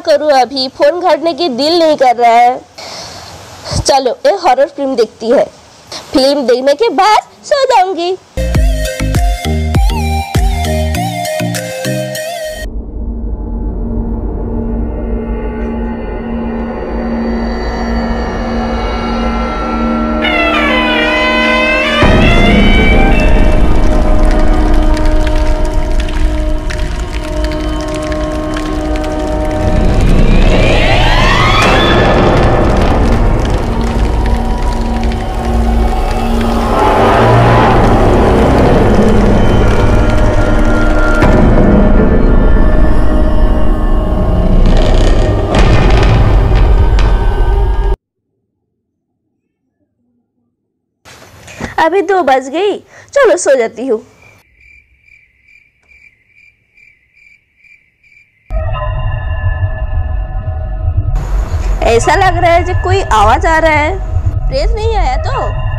करूँ, अभी फोन घाटने की दिल नहीं कर रहा है। चलो एक हॉरर फिल्म देखती है, फिल्म देखने के बाद सो जाऊंगी। अभी 2 बज गई, चलो सो जाती हूँ। ऐसा लग रहा है जब कोई आवाज आ रहा है। प्रेस नहीं आया तो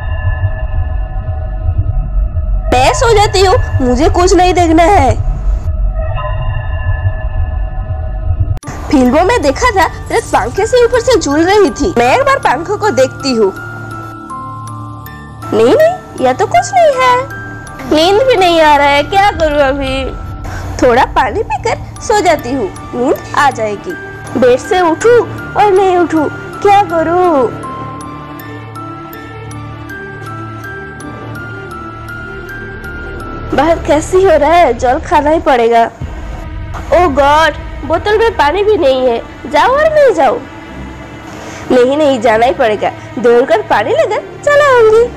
मैं सो जाती हूँ, मुझे कुछ नहीं देखना है। फिल्मों में देखा था रेत पंखे से ऊपर से झूल रही थी। मैं एक बार पंखों को देखती हूँ। नहीं, यह तो कुछ नहीं है। नींद भी नहीं आ रहा है, क्या करूँ अभी? थोड़ा पानी पीकर सो जाती हूँ, नींद आ जाएगी। बेड से उठूं और नहीं उठूं, क्या करूँ? बाहर कैसी हो रहा है, जल खाना ही पड़ेगा। ओह गॉड, बोतल में पानी भी नहीं है। जाओ और नहीं जाओ? नहीं, जाना ही पड़ेगा। दौड़कर पानी लेकर चला आऊंगी।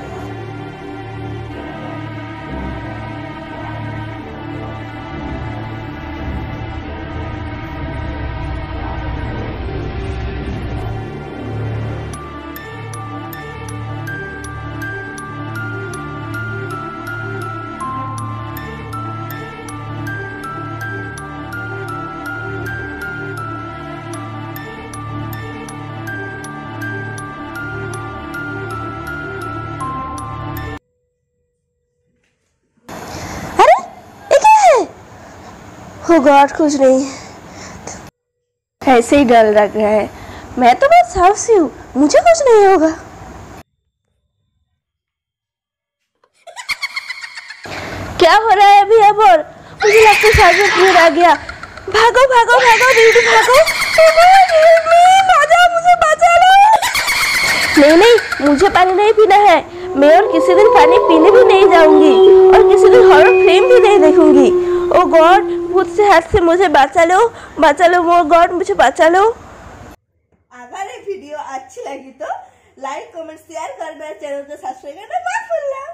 हो गॉड, कुछ नहीं, ऐसे ही डर लग रहा है। मैं तो बहुत साहसी हूँ, मुझे कुछ नहीं होगा। क्या हो रहा है अभी? अब और मुझे लगता है शायद क्लियर आ गया। भागो भागो भागो बिल्कुल भागो। मुझे बचा लो। नहीं, मुझे पानी नहीं पीना है। मैं और किसी दिन पानी पीने भी नहीं जाऊंगी और किसी दिन हॉरर फिल्म भी नहीं देखूंगी। ओ गॉड, भूत से हाथ से मुझे बचा लो। ओ गॉड, मुझे बचा लो। अगर ये वीडियो अच्छी लगी तो लाइक कमेंट शेयर करना, चैनल को सब्सक्राइब करना मत भूलना।